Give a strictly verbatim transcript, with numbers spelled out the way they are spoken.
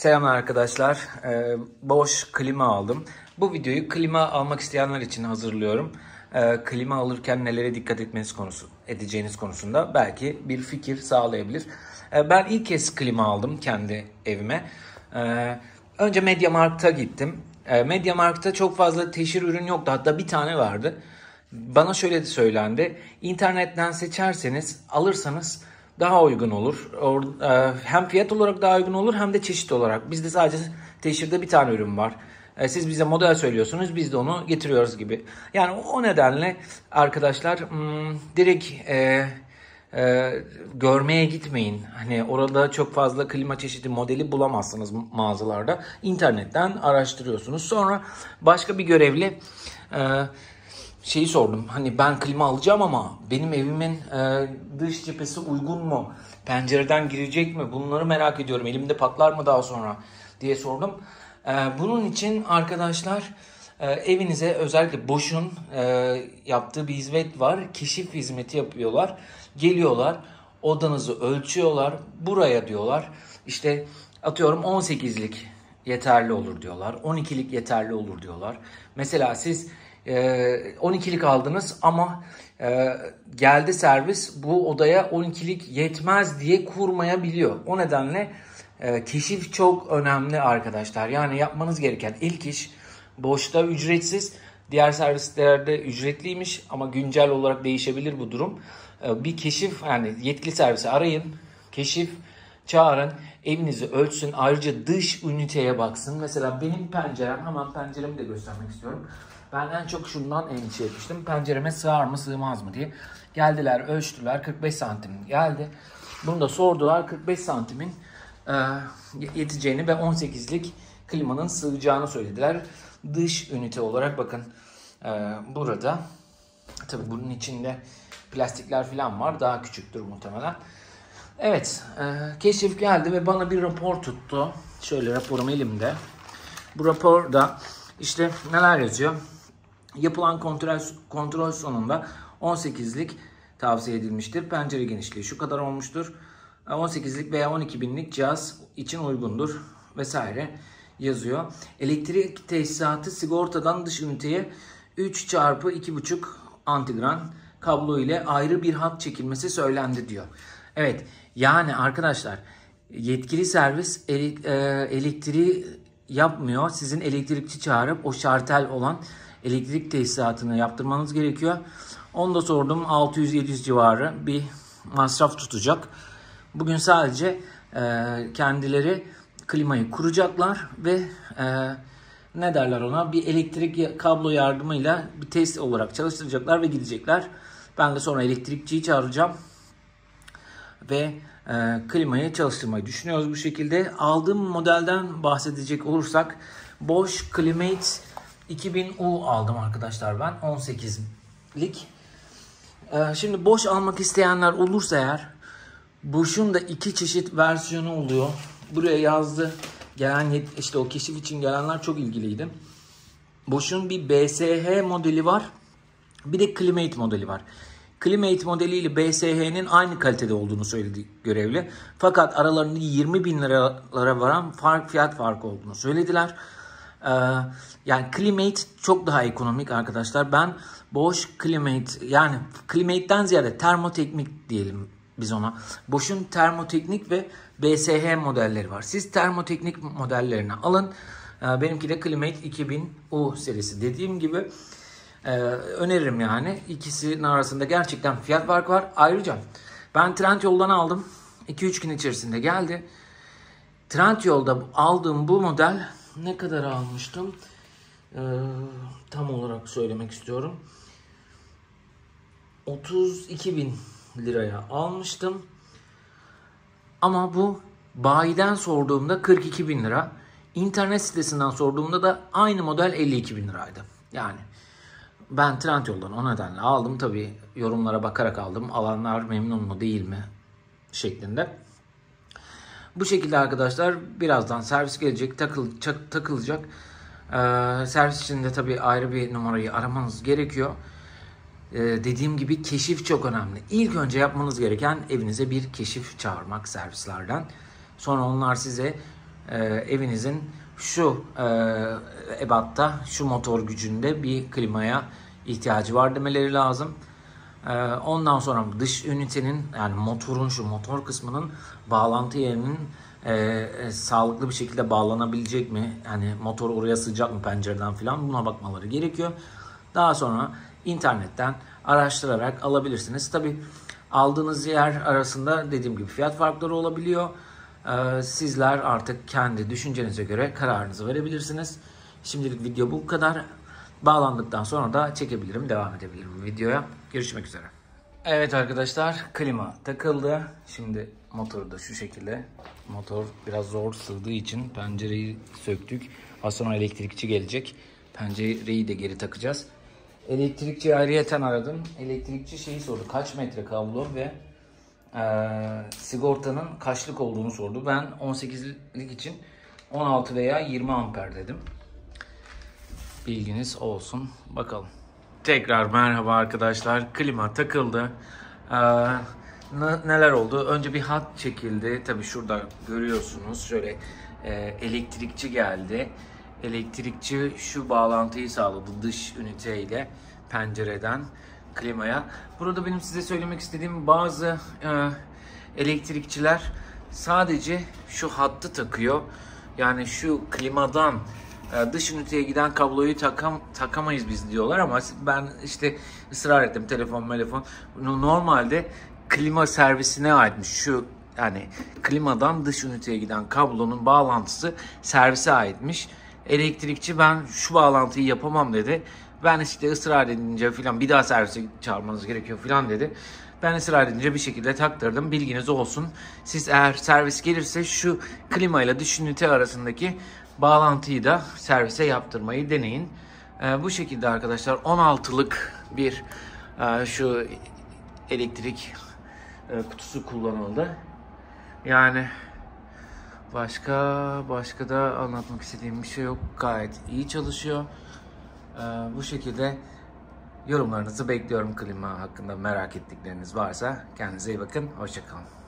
Selamlar arkadaşlar. Ee, Bosch klima aldım. Bu videoyu klima almak isteyenler için hazırlıyorum. Ee, klima alırken nelere dikkat etmeniz konusu, edeceğiniz konusunda belki bir fikir sağlayabilir. Ee, ben ilk kez klima aldım kendi evime. Ee, önce MediaMarkt'a gittim. Ee, MediaMarkt'ta çok fazla teşhir ürün yoktu. Hatta bir tane vardı. Bana şöyle de söylendi. İnternetten seçerseniz, alırsanız daha uygun olur. Hem fiyat olarak daha uygun olur hem de çeşit olarak. Bizde sadece teşhirde bir tane ürün var. Siz bize model söylüyorsunuz, biz de onu getiriyoruz gibi. Yani o nedenle arkadaşlar direkt e, e, görmeye gitmeyin. Hani orada çok fazla klima çeşidi modeli bulamazsınız mağazalarda. İnternetten araştırıyorsunuz. Sonra başka bir görevli e, şeyi sordum. Hani ben klima alacağım ama benim evimin e, dış cephesi uygun mu? Pencereden girecek mi? Bunları merak ediyorum. Elimde patlar mı daha sonra diye sordum. E, bunun için arkadaşlar e, evinize özellikle Bosch'un e, yaptığı bir hizmet var. Keşif hizmeti yapıyorlar. Geliyorlar, odanızı ölçüyorlar. Buraya diyorlar. İşte atıyorum on sekizlik yeterli olur diyorlar. on ikilik yeterli olur diyorlar. Mesela siz on ikilik aldınız ama e, geldi servis bu odaya on ikilik yetmez diye kurmayabiliyor. O nedenle e, keşif çok önemli arkadaşlar. Yani yapmanız gereken ilk iş Bosch'ta ücretsiz. Diğer servislerde ücretliymiş ama güncel olarak değişebilir bu durum. E, bir keşif, yani yetkili servisi arayın. Keşif çağırın. Evinizi ölçsün. Ayrıca dış üniteye baksın. Mesela benim pencerem, hemen penceremi de göstermek istiyorum. Ben en çok şundan endişe etmiştim. Pencereme sığar mı sığmaz mı diye. Geldiler, ölçtüler. kırk beş santim geldi. Bunu da sordular. kırk beş santimin e, yeteceğini ve on sekizlik klimanın sığacağını söylediler. Dış ünite olarak bakın e, burada. Tabii bunun içinde plastikler falan var. Daha küçüktür muhtemelen. Evet. E, keşif geldi ve bana bir rapor tuttu. Şöyle raporum elimde. Bu raporda işte neler yazıyor? Yapılan kontrol, kontrol sonunda on sekizlik tavsiye edilmiştir. Pencere genişliği şu kadar olmuştur. on sekizlik veya on iki binlik cihaz için uygundur vesaire yazıyor. Elektrik tesisatı sigortadan dış üniteye üç çarpı iki buçuk antigran kablo ile ayrı bir hat çekilmesi söylendi diyor. Evet, yani arkadaşlar yetkili servis elektriği yapmıyor. Sizin elektrikçi çağırıp o şartel olan elektrik tesisatını yaptırmanız gerekiyor. Onu da sordum. altı yüz yedi yüz civarı bir masraf tutacak. Bugün sadece e, kendileri klimayı kuracaklar ve e, ne derler ona, bir elektrik kablo yardımıyla bir test olarak çalıştıracaklar ve gidecekler. Ben de sonra elektrikçiyi çağıracağım ve e, klimayı çalıştırmayı düşünüyoruz bu şekilde. Aldığım modelden bahsedecek olursak Bosch Climate iki bin U aldım arkadaşlar ben. on sekizlik. Ee, şimdi Bosch almak isteyenler olursa eğer, Bosch'un da iki çeşit versiyonu oluyor. Buraya yazdı. Gelen işte o keşif için gelenler çok ilgiliydi. Bosch'un bir B S H modeli var. Bir de Climate modeli var. Climate modeli ile B S H'nin aynı kalitede olduğunu söyledi görevli. Fakat aralarında yirmi bin liralara varan fark, fiyat farkı olduğunu söylediler. Ee, yani Climate çok daha ekonomik arkadaşlar. Ben Bosch Climate, yani Climate'den ziyade termoteknik diyelim biz ona. Bosch'un termoteknik ve B S H modelleri var. Siz termoteknik modellerini alın. Ee, benimki de Climate iki bin U serisi. Dediğim gibi e, öneririm yani. İkisinin arasında gerçekten fiyat farkı var. Ayrıca ben Trendyol'dan aldım. iki üç gün içerisinde geldi. Trendyol'da aldığım bu model ne kadar almıştım? Ee, tam olarak söylemek istiyorum. otuz iki bin liraya almıştım. Ama bu bayiden sorduğumda kırk iki bin lira. İnternet sitesinden sorduğumda da aynı model elli iki bin liraydı. Yani ben Trendyol'dan o nedenle aldım. Tabii yorumlara bakarak aldım. Alanlar memnun mu değil mi şeklinde. Bu şekilde arkadaşlar, birazdan servis gelecek, takıl, takılacak. Ee, servis için de tabii ayrı bir numarayı aramanız gerekiyor. Ee, dediğim gibi keşif çok önemli. İlk önce yapmanız gereken evinize bir keşif çağırmak servislerden. Sonra onlar size e, evinizin şu e, ebatta, şu motor gücünde bir klimaya ihtiyacı var demeleri lazım. E, ondan sonra dış ünitenin, yani motorun, şu motor kısmının bağlantı yerinin e, e, sağlıklı bir şekilde bağlanabilecek mi? Yani motor oraya sığacak mı pencereden falan, buna bakmaları gerekiyor. Daha sonra internetten araştırarak alabilirsiniz. Tabi aldığınız yer arasında dediğim gibi fiyat farkları olabiliyor. Ee, sizler artık kendi düşüncenize göre kararınızı verebilirsiniz. Şimdilik video bu kadar. Bağlandıktan sonra da çekebilirim, devam edebilirim videoya. Görüşmek üzere. Evet arkadaşlar, klima takıldı. Şimdi motoru da şu şekilde. Motor biraz zor sığdığı için pencereyi söktük. Az sonra elektrikçi gelecek. Pencereyi de geri takacağız. Elektrikçi ayrıyeten aradım. Elektrikçi şeyi sordu. Kaç metre kablo ve e, sigortanın kaçlık olduğunu sordu. Ben on sekizlik için on altı veya yirmi amper dedim. Bilginiz olsun. Bakalım. Tekrar merhaba arkadaşlar. Klima takıldı. Ee, neler oldu? Önce bir hat çekildi. Tabii şurada görüyorsunuz. Şöyle e, elektrikçi geldi. Elektrikçi şu bağlantıyı sağladı dış üniteyle pencereden klimaya. Burada benim size söylemek istediğim, bazı e, elektrikçiler sadece şu hattı takıyor. Yani şu klimadan e, dış üniteye giden kabloyu takam, takamayız biz diyorlar ama ben işte ısrar ettim, telefon telefon. Normalde klima servisine aitmiş şu, yani klimadan dış üniteye giden kablonun bağlantısı servise aitmiş. Elektrikçi ben şu bağlantıyı yapamam dedi. Ben işte ısrar edince filan, bir daha servise çağırmanız gerekiyor filan dedi. Ben ısrar edince bir şekilde taktırdım. Bilginiz olsun. Siz eğer servis gelirse şu klima ile dış ünite arasındaki bağlantıyı da servise yaptırmayı deneyin. Ee, bu şekilde arkadaşlar on altılık bir e, şu elektrik e, kutusu kullanıldı. Yani Başka başka da anlatmak istediğim bir şey yok. Gayet iyi çalışıyor. Ee, bu şekilde yorumlarınızı bekliyorum klima hakkında, merak ettikleriniz varsa. Kendinize iyi bakın. Hoşça kalın.